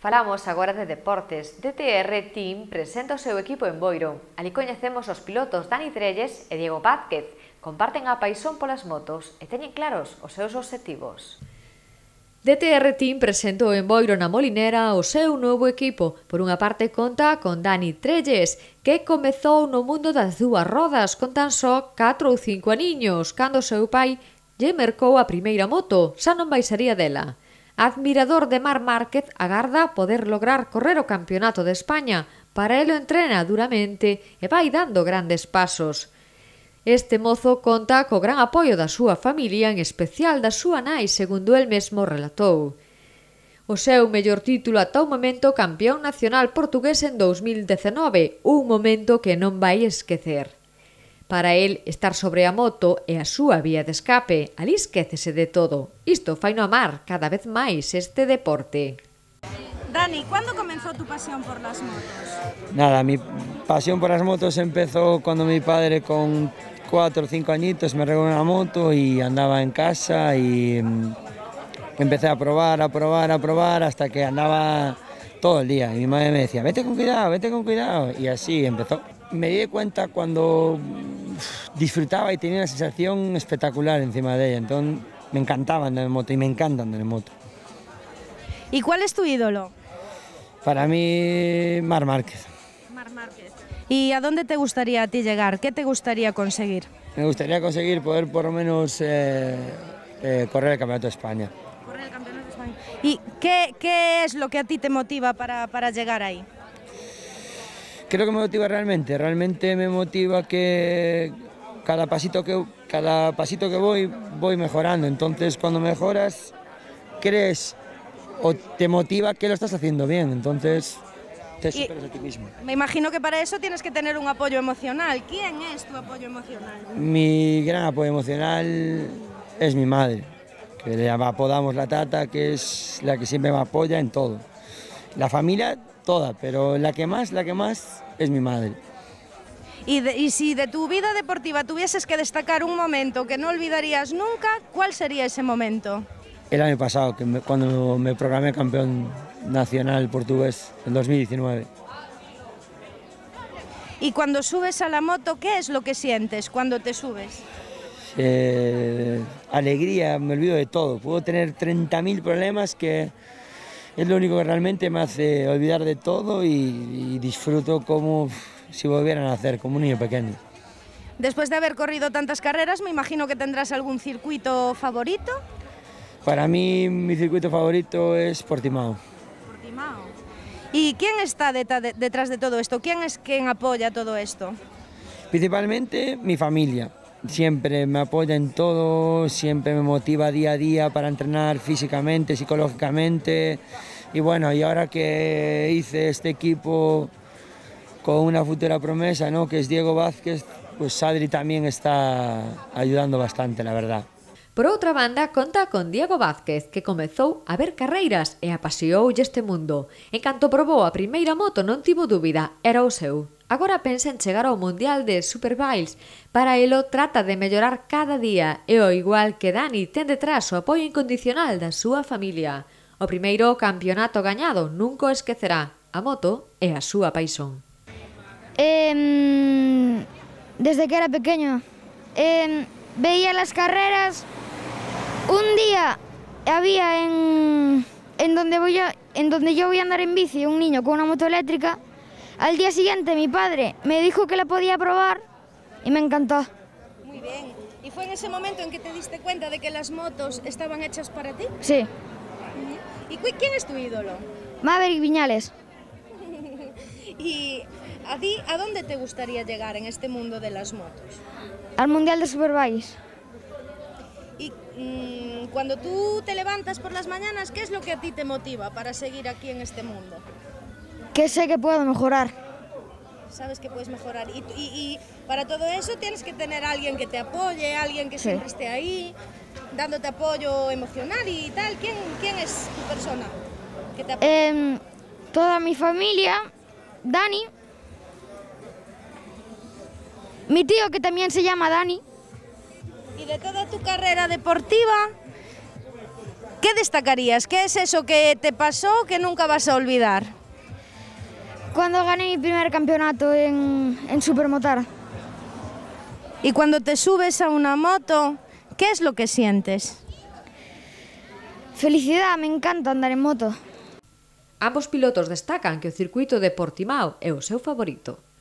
Falamos agora de deportes. DTR Team presenta o seu equipo en Boiro. Ali coñecemos os pilotos Dani Trelles e Diego Vázquez. Comparten a paixón polas motos e teñen claros os seus obxectivos. DTR Team presentou en Boiro na Molinera o seu novo equipo. Por unha parte conta con Dani Trelles, que comezou no mundo das dúas rodas con tan só 4 ou 5 aniños, cando o seu pai lle mercou a primeira moto, xa non baixaría dela. Admirador de Marc Márquez, agarda poder lograr correr o Campeonato de España. Para elo entrena duramente e vai dando grandes pasos. Este mozo conta co gran apoio da súa familia, en especial da súa nai, segundo el mesmo relatou. O seu mellor título ata o momento campeón nacional portugués en 2019, un momento que non vai esquecer. Para el, estar sobre a moto é a súa vía de escape, ali esquécese de todo. Isto faino amar cada vez máis este deporte. Dani, ¿cuándo comenzó tu pasión por las motos? Nada, mi pasión por las motos empezó cuando mi padre con 4 o 5 añitos me regaló una moto y andaba en casa y empecé a probar hasta que andaba todo el día. Y mi madre me decía, vete con cuidado, y así empezó. Me di cuenta cuando disfrutaba y tenía una sensación espectacular encima de ella, entonces me encantaba andar en moto y me encanta andar en moto. ¿Y cuál es tu ídolo? Para mí, Marc Márquez. Marc Márquez. ¿Y a dónde te gustaría a ti llegar? ¿Qué te gustaría conseguir? Me gustaría conseguir poder por lo menos correr el Campeonato de España. Correr el Campeonato de España. ¿Y qué es lo que a ti te motiva para llegar ahí? Creo que me motiva realmente me motiva que cada pasito que voy mejorando. Entonces cuando mejoras, crees o te motiva que lo estás haciendo bien, entonces te superas a ti mismo. Me imagino que para eso tienes que tener un apoyo emocional. ¿Quién es tu apoyo emocional? Mi gran apoyo emocional es mi madre, que le apodamos la tata, que es la que siempre me apoya en todo. La familia toda, pero la que más es mi madre. Y si de tu vida deportiva tuvieses que destacar un momento que no olvidarías nunca, ¿cuál sería ese momento? El año pasado, cuando me proclamé campeón nacional portugués, en 2019. Y cuando subes a la moto, ¿qué es lo que sientes cuando te subes? Alegría, me olvido de todo. Puedo tener 30.000 problemas que es lo único que realmente me hace olvidar de todo y disfruto como si volvieran a nacer, como un niño pequeño. Después de haber corrido tantas carreras, me imagino que tendrás algún circuito favorito. Para mí, mi circuito favorito es Portimao. Portimao. ¿Y quién está detrás de todo esto? ¿Quién es quien apoya todo esto? Principalmente mi familia. Siempre me apoya en todo, siempre me motiva día a día para entrenar físicamente, psicológicamente. Y bueno, y ahora que hice este equipo con una futura promesa, ¿no?, que es Diego Vázquez, pues Adri también está ayudando bastante, la verdad. Por outra banda, conta con Diego Vázquez, que comezou a ver carreiras e apasiooulle este mundo. En canto probou a primeira moto non tivo dúbida, era o seu. Agora pensa en chegar ao Mundial de Superbikes. Para elo trata de mellorar cada día e ao igual que Dani ten detrás o apoio incondicional da súa familia. O primeiro campeonato gañado nunca o esquecerá. A moto é a súa paixón. Desde que era pequeño veía las carreras. Un día había en donde yo voy a andar en bici un niño con una moto eléctrica. Al día siguiente mi padre me dijo que la podía probar y me encantó. Muy bien. ¿Y fue en ese momento en que te diste cuenta de que las motos estaban hechas para ti? Sí. ¿Y quién es tu ídolo? Maverick Viñales. ¿Y a ti a dónde te gustaría llegar en este mundo de las motos? Al Mundial de Superbikes. Y cuando tú te levantas por las mañanas, ¿qué es lo que a ti te motiva para seguir aquí en este mundo? Que sé que puedo mejorar. Sabes que puedes mejorar y para todo eso tienes que tener a alguien que te apoye, alguien que siempre esté ahí, dándote apoyo emocional y tal. ¿Quién es tu persona que te apoya? Toda mi familia, Dani, mi tío que también se llama Dani. Y de toda tu carrera deportiva, ¿Qué destacarías? ¿Qué es eso que te pasó que nunca vas a olvidar? Cuando gané mi primer campeonato en Supermotar. Y cuando te subes a una moto, ¿qué es lo que sientes? Felicidad, me encanta andar en moto. Ambos pilotos destacan que o circuito de Portimao é o seu favorito.